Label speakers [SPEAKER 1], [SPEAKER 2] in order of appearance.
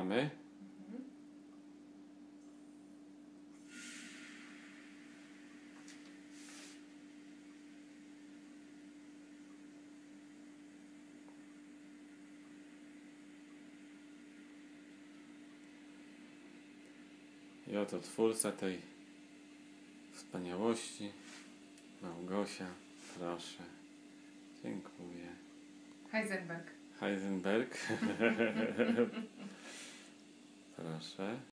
[SPEAKER 1] Zaczynamy. I oto twórca tej wspaniałości, Małgosia, proszę. Dziękuję.
[SPEAKER 2] Heisenberg.
[SPEAKER 1] Heisenberg. Proszę.